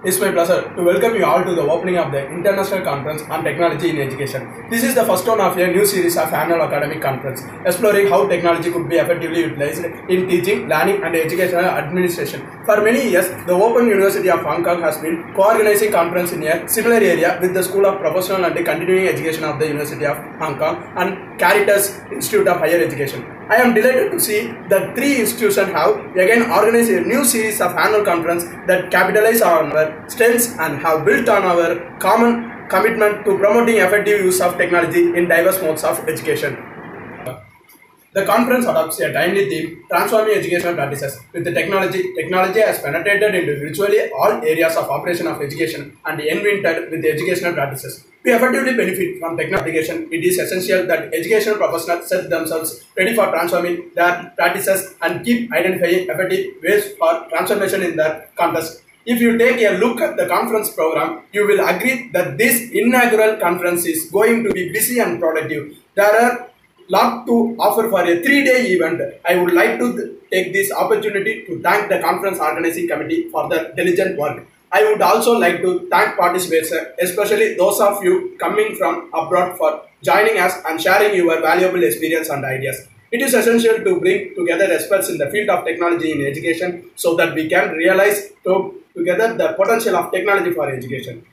It's my pleasure to welcome you all to the opening of the International Conference on Technology in Education. This is the first one of a new series of annual academic conference, exploring how technology could be effectively utilized in teaching, learning and educational administration. For many years, the Open University of Hong Kong has been co-organizing conference in a similar area with the School of Professional and Continuing Education of the University of Hong Kong and Caritas Institute of Higher Education. I am delighted to see that three institutions have again organized a new series of annual conference that capitalize on our strengths and have built on our common commitment to promoting effective use of technology in diverse modes of education. The conference adopts a timely theme, transforming educational practices. With the technology has penetrated into virtually all areas of operation of education and invented with the educational practices. To effectively benefit from technology application, it is essential that educational professionals set themselves ready for transforming their practices and keep identifying effective ways for transformation in their context. If you take a look at the conference program, you will agree that this inaugural conference is going to be busy and productive. There are lot to offer for a 3-day event. I would like to take this opportunity to thank the conference organizing committee for their diligent work. I would also like to thank participants, especially those of you coming from abroad, for joining us and sharing your valuable experience and ideas. It is essential to bring together experts in the field of technology in education so that we can realize together the potential of technology for education.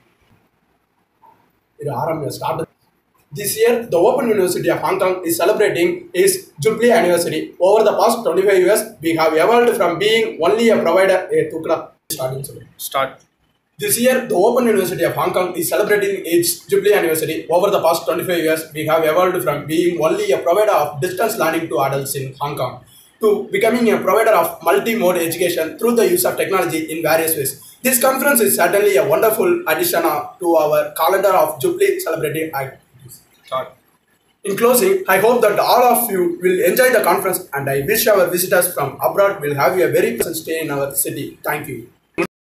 This year, the Open University of Hong Kong is celebrating its Jubilee anniversary. Over the past 25 years, we have evolved from being only a provider. This year, the Open University of Hong Kong is celebrating its Jubilee anniversary. Over the past 25 years, we have evolved from being only a provider of distance learning to adults in Hong Kong to becoming a provider of multi-mode education through the use of technology in various ways. This conference is certainly a wonderful addition to our calendar of Jubilee celebrating activities. In closing, I hope that all of you will enjoy the conference, and I wish our visitors from abroad will have a very pleasant stay in our city. Thank you.